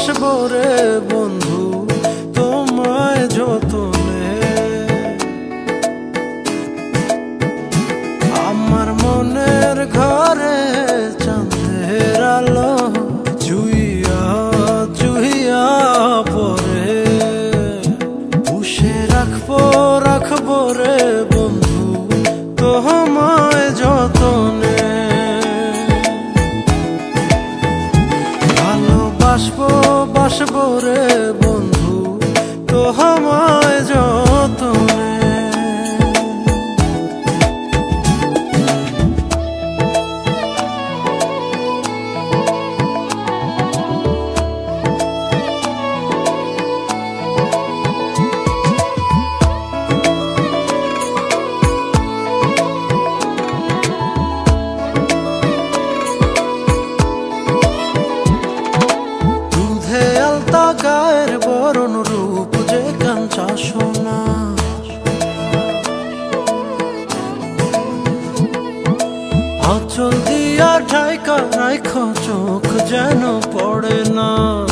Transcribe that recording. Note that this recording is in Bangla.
বাসবো রে বন্ধু তোমায় যতনে। আমার মনের ঘরে চাঁদের আলো চুইয়া চুইয়া পরে, পুষে রাখবো রে বন্ধু তোমায় যতনে। বাসবো রে বন্ধু তোমায় যতনে। গায়ের বরণ রূপ যে কাঞ্চা সোনা, আঁচল দিয়া ঢাকা রাখো চোখ যেন পড়ে না।